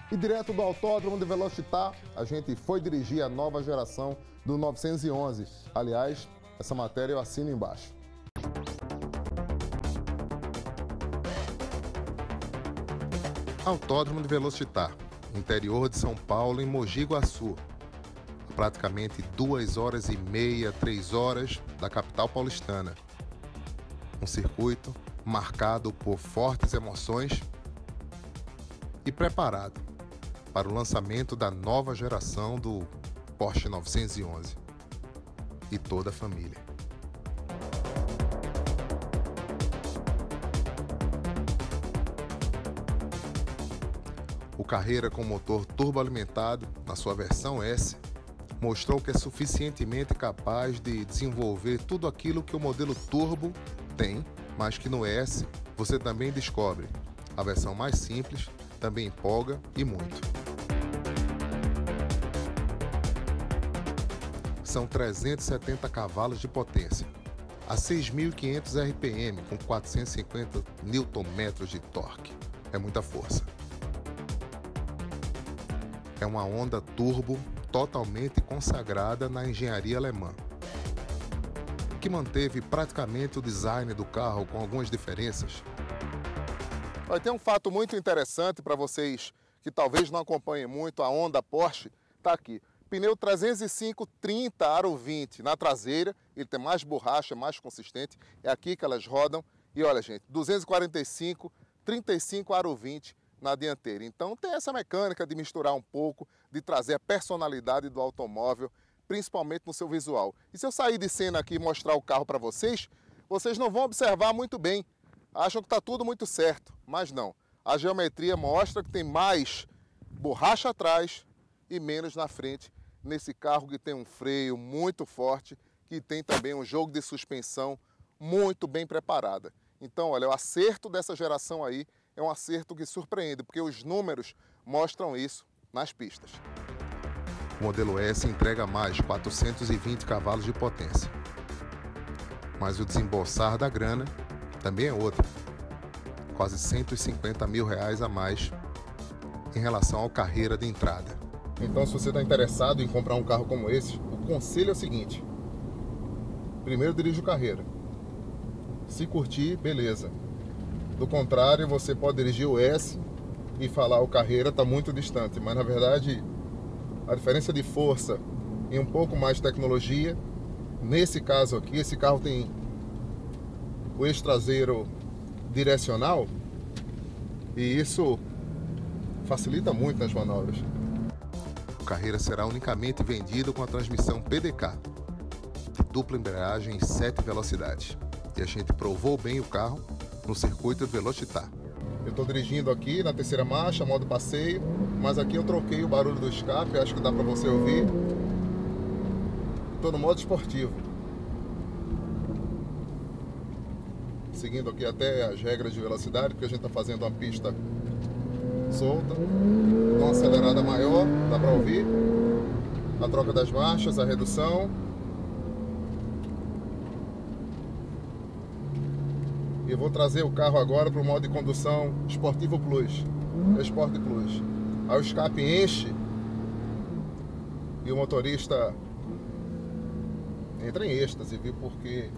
E direto do Autódromo de Velocitar, a gente foi dirigir a nova geração do 911. Aliás, essa matéria eu assino embaixo. Autódromo de Velocitar, interior de São Paulo, em Mogi Guaçu. A praticamente 2 horas e meia, 3 horas da capital paulistana. Um circuito marcado por fortes emoções e preparado para o lançamento da nova geração do Porsche 911 e toda a família. O Carrera com motor turboalimentado na sua versão S mostrou que é suficientemente capaz de desenvolver tudo aquilo que o modelo turbo tem, mas que no S você também descobre. A versão mais simples também empolga e muito. São 370 cavalos de potência, a 6.500 RPM com 450 Nm de torque. É muita força. É uma Honda turbo totalmente consagrada na engenharia alemã, que manteve praticamente o design do carro com algumas diferenças. Vai ter um fato muito interessante para vocês que talvez não acompanhem muito a Honda Porsche, está aqui. Pneu 305/30 aro 20 na traseira, ele tem mais borracha, mais consistente, é aqui que elas rodam. E olha, gente, 245/35 aro 20 na dianteira. Então tem essa mecânica de misturar um pouco, de trazer a personalidade do automóvel, principalmente no seu visual. E se eu sair de cena aqui e mostrar o carro para vocês, vocês não vão observar muito bem. Acham que está tudo muito certo, mas não. A geometria mostra que tem mais borracha atrás e menos na frente, nesse carro que tem um freio muito forte, que tem também um jogo de suspensão muito bem preparada. Então, olha, o acerto dessa geração aí é um acerto que surpreende, porque os números mostram isso nas pistas. O modelo S entrega mais 420 cavalos de potência. Mas o desembolsar da grana também é outro. Quase R$150 mil a mais em relação ao Carrera de entrada. Então, se você está interessado em comprar um carro como esse, o conselho é o seguinte: primeiro dirige o Carrera. Se curtir, beleza. Do contrário, você pode dirigir o S e falar o Carrera está muito distante. Mas, na verdade, a diferença de força e um pouco mais de tecnologia, nesse caso aqui, esse carro tem o eixo traseiro direcional e isso facilita muito nas manobras. O Carrera será unicamente vendido com a transmissão PDK, dupla embreagem em 7 velocidades. E a gente provou bem o carro no circuito Velocitar. Eu estou dirigindo aqui na terceira marcha, modo passeio, mas aqui eu troquei o barulho do escape, acho que dá para você ouvir. Estou no modo esportivo. Seguindo aqui até as regras de velocidade, porque a gente está fazendo uma pista solta. Dá uma acelerada maior, dá para ouvir. A troca das marchas, a redução. E eu vou trazer o carro agora para o modo de condução Esportivo Plus, Sport Plus. Aí o escape enche e o motorista entra em êxtase, viu? Porque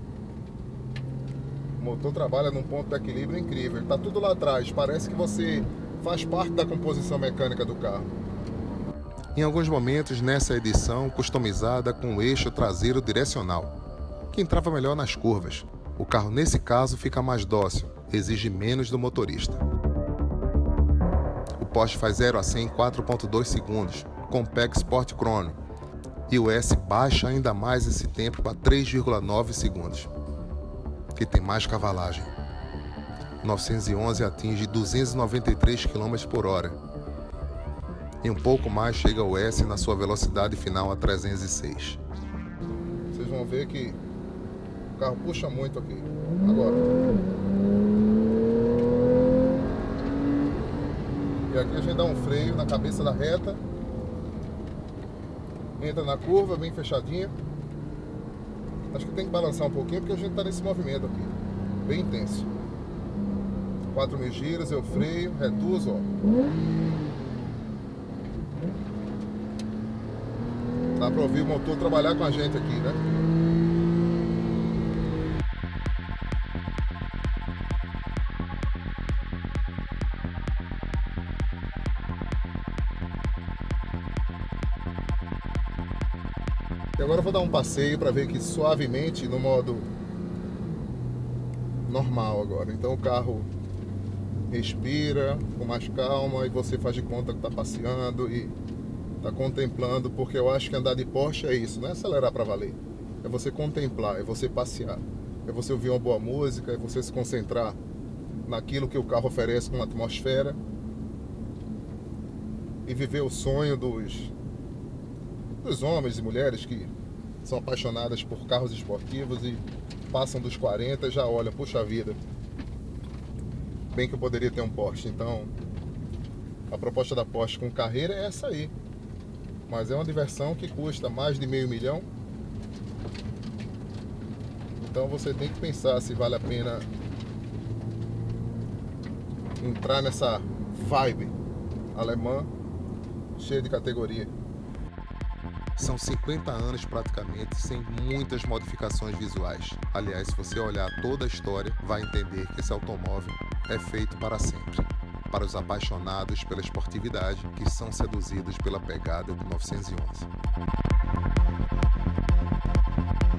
o motor trabalha num ponto de equilíbrio incrível. Ele está tudo lá atrás, parece que você faz parte da composição mecânica do carro. Em alguns momentos nessa edição, customizada com o eixo traseiro direcional, que entrava melhor nas curvas. O carro, nesse caso, fica mais dócil, exige menos do motorista. O Porsche faz 0 a 100 em 4.2 segundos, com PEG Sport Chrono, e o S baixa ainda mais esse tempo para 3,9 segundos, que tem mais cavalagem. O 911 atinge 293 km por hora, e um pouco mais chega o S na sua velocidade final a 306. Vocês vão ver que o carro puxa muito aqui. Agora. E aqui a gente dá um freio na cabeça da reta. Entra na curva, bem fechadinha. Acho que tem que balançar um pouquinho porque a gente está nesse movimento aqui. Bem intenso. 4.000 giros, eu freio, reduzo, ó. Dá para ouvir o motor trabalhar com a gente aqui, né? E agora eu vou dar um passeio para ver aqui suavemente no modo normal agora. Então o carro respira com mais calma e você faz de conta que está passeando e está contemplando, porque eu acho que andar de Porsche é isso, não é acelerar para valer. É você contemplar, é você passear, é você ouvir uma boa música, é você se concentrar naquilo que o carro oferece com a atmosfera e viver o sonho dos homens e mulheres que são apaixonadas por carros esportivos e passam dos 40 e já olham, puxa vida, bem que eu poderia ter um Porsche. Então a proposta da Porsche com carreira é essa aí, mas é uma diversão que custa mais de R$500 mil. Então você tem que pensar se vale a pena entrar nessa vibe alemã cheia de categoria. São 50 anos praticamente sem muitas modificações visuais. Aliás, se você olhar toda a história, vai entender que esse automóvel é feito para sempre. Para os apaixonados pela esportividade, que são seduzidos pela pegada de 911.